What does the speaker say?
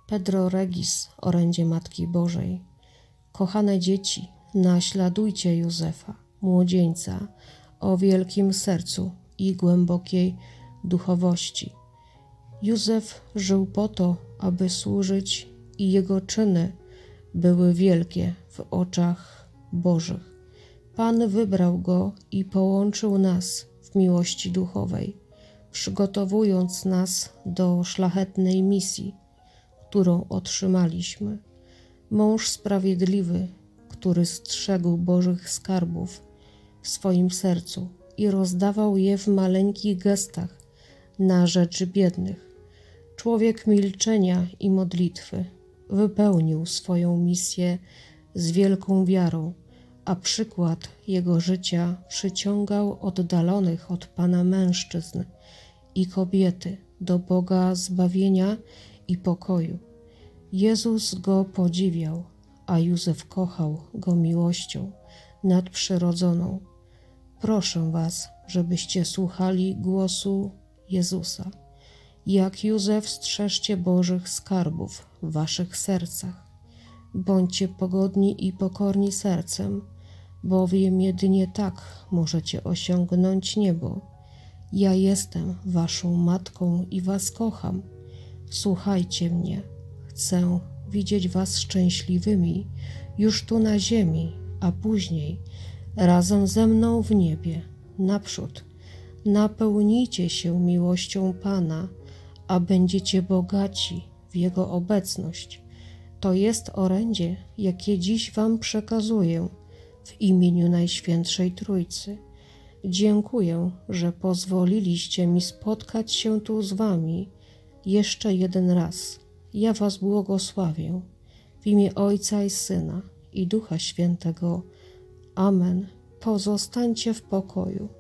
Pedro Regis, orędzie Matki Bożej. Kochane dzieci, naśladujcie Józefa, młodzieńca o wielkim sercu i głębokiej duchowości. Józef żył po to, aby służyć, i jego czyny były wielkie w oczach Bożych. Pan wybrał go i połączył nas w miłości duchowej, przygotowując nas do szlachetnej misji, którą otrzymaliśmy. Mąż sprawiedliwy, który strzegł Bożych skarbów w swoim sercu i rozdawał je w maleńkich gestach na rzecz biednych. Człowiek milczenia i modlitwy wypełnił swoją misję z wielką wiarą, a przykład jego życia przyciągał oddalonych od Pana mężczyzn i kobiety do Boga zbawienia i pokoju. Jezus go podziwiał, a Józef kochał go miłością nadprzyrodzoną. Proszę was, żebyście słuchali głosu Jezusa. Jak Józef, strzeżcie Bożych skarbów w waszych sercach. Bądźcie pogodni i pokorni sercem, bowiem jedynie tak możecie osiągnąć niebo. Ja jestem waszą matką i was kocham. Słuchajcie mnie. Chcę widzieć was szczęśliwymi już tu na ziemi, a później razem ze mną w niebie. Naprzód napełnijcie się miłością Pana, a będziecie bogaci w Jego obecność. To jest orędzie, jakie dziś wam przekazuję w imieniu Najświętszej Trójcy. Dziękuję, że pozwoliliście mi spotkać się tu z wami jeszcze jeden raz. Ja was błogosławię w imię Ojca i Syna i Ducha Świętego. Amen. Pozostańcie w pokoju.